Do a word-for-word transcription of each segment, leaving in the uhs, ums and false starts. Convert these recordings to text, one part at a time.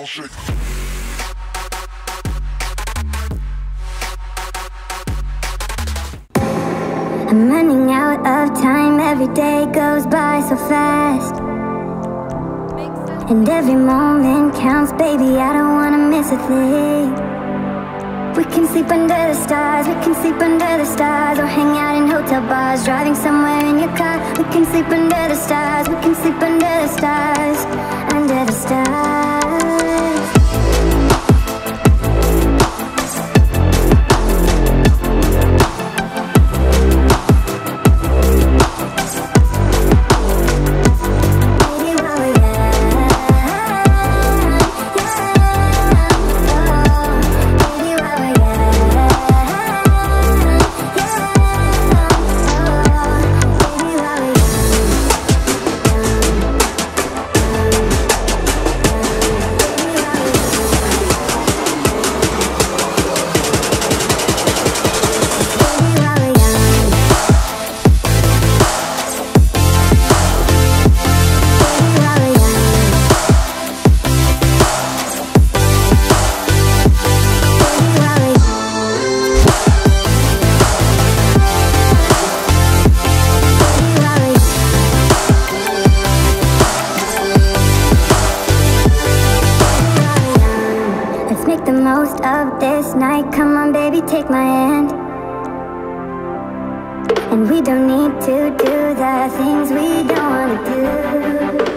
shake. I'm running out of time, every day goes by so fast, and every moment counts, baby, I don't wanna miss a thing. We can sleep under the stars, we can sleep under the stars, or hang out in hotel bars, driving somewhere in your car. We can sleep under the stars, we can sleep under the stars, under the stars. Take my hand, and we don't need to do the things we don't want to do.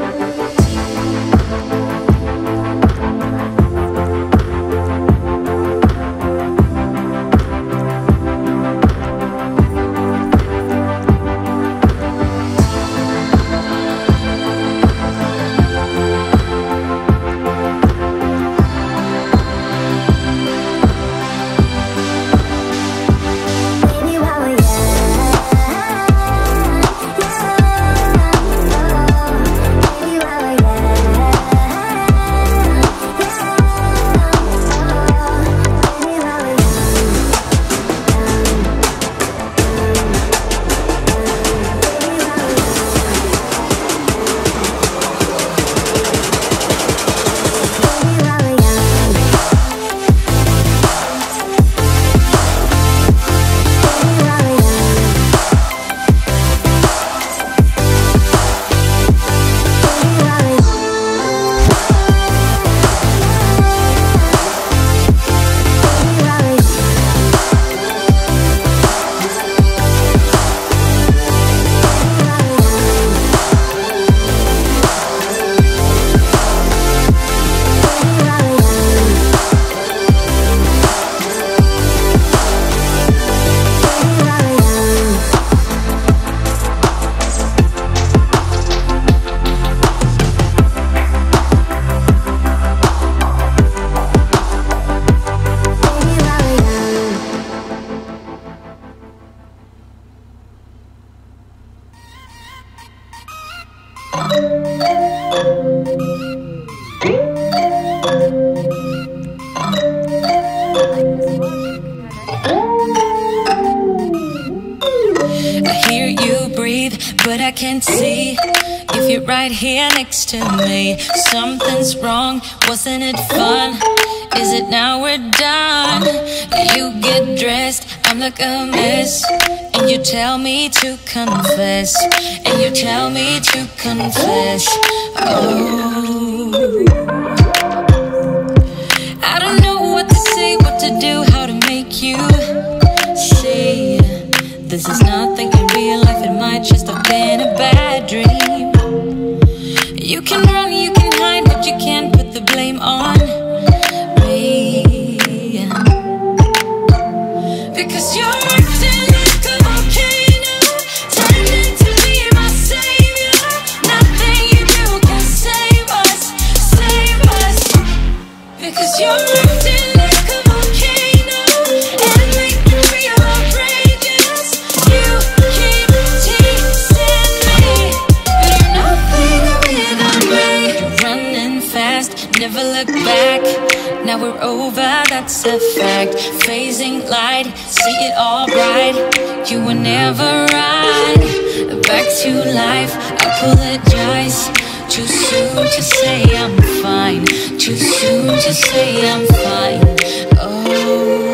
But I can't see if you're right here next to me. Something's wrong, wasn't it fun? Is it now we're done? You get dressed, I'm like a mess, and you tell me to confess, and you tell me to confess. Oh, I don't know what to say, what to do, how to make you see. This is nothing in real life, it might just have been a bad dream. You can run, you can hide, but you can't put the blame on me, because you're acting like a volcano, turning to be my savior. Nothing you do can save us, save us, because you're acting like a volcano and make me feel outrageous. You keep teasing me, but you're nothing without me. You're running fast, never look back. Now we're over, that's a fact. Phasing light, see it all bright. You were never right. Back to life, I apologize to Too soon to say I'm fine. Too soon to say I'm fine. Oh,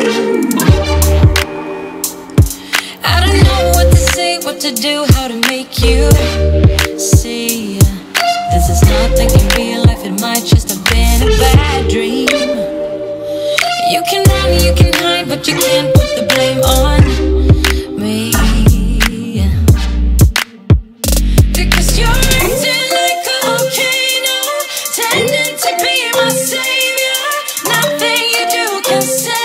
I don't know what to say, what to do, how to make you see. This is nothing in real life, it might just have been a bad dream. You can run, you can hide, but you can't put the blame on me. Because you're acting like a volcano, tending to be my savior. Nothing you do can save